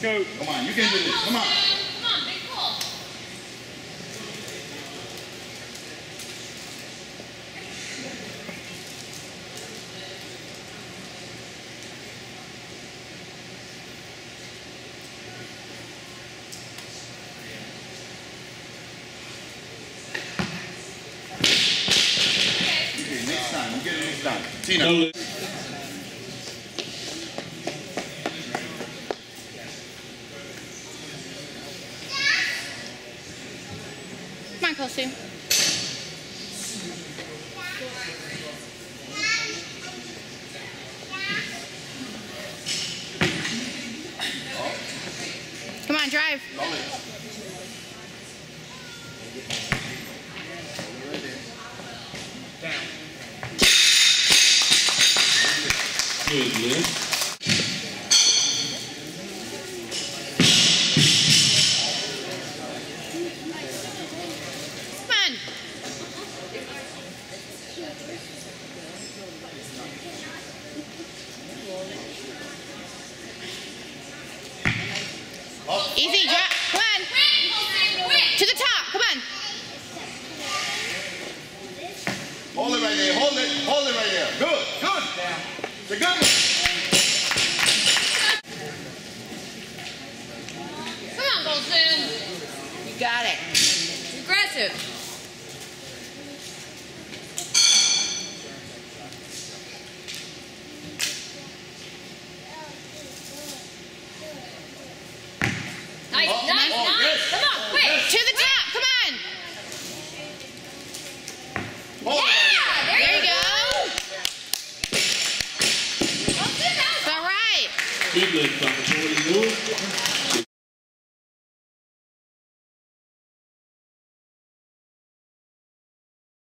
go. Come on, you can do this. Come on. Come on, big pull. Okay, next time. You get it next time. Tina. Come on, Kulsoom. Come on, drive. Good, Liz. Easy, drop. Come on. To the top. Come on. Hold it right there. Hold it. Hold it right there. Good. Good. It's a good one. Come on, Kulsoom. You got it. Aggressive. Nice, Oh, nice, oh, nice. yes. Come on, quick. Yes. To the top. Come on. Hold it right Yeah, there you go. It's all right. Good, Liz. Before you move.